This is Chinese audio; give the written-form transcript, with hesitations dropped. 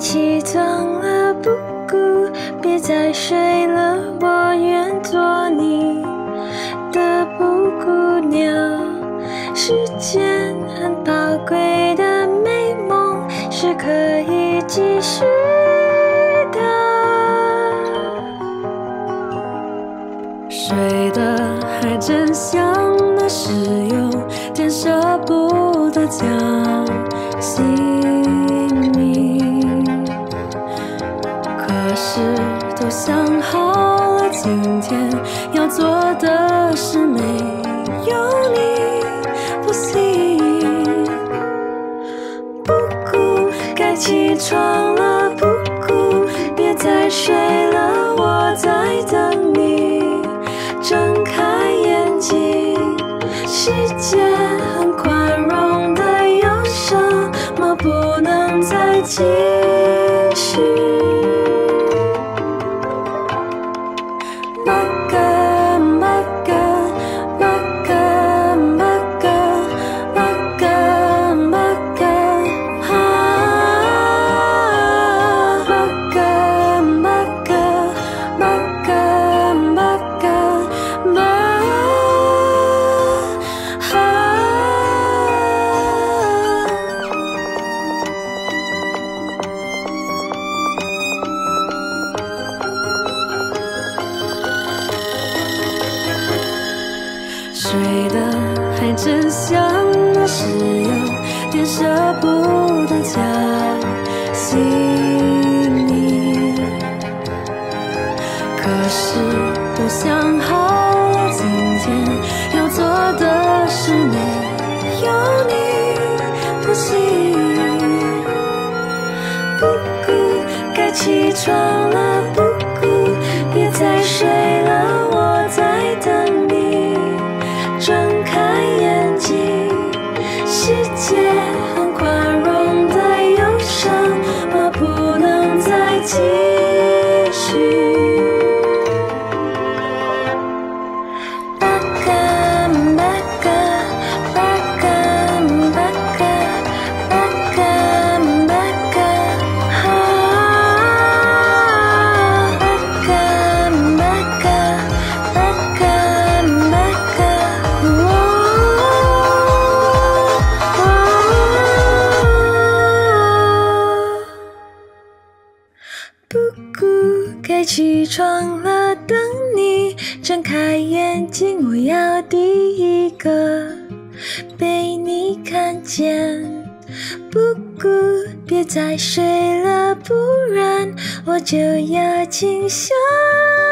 起床了，布谷，别再睡了，我愿做你的布谷鸟。时间很宝贵的美梦是可以继续的。 睡得还真香，那是有点舍不得叫醒你。可是都想好了，今天要做的事没有你不行。布谷，该起床了，布谷，别再睡了，我在等你。睁开眼睛，世界很宽容的有什么不能再继续？睡得还真香，那是有点舍不得叫醒你。可是都想好了，今天要做的事没有你不行。布谷，该起床了，布谷，别再睡了，我在等你。睁开眼睛，世界很宽容的，有什么不能再继续？ 布谷，该起床了，等你睁开眼睛，我要第一个被你看见。布谷，别再睡了，不然我就要清醒。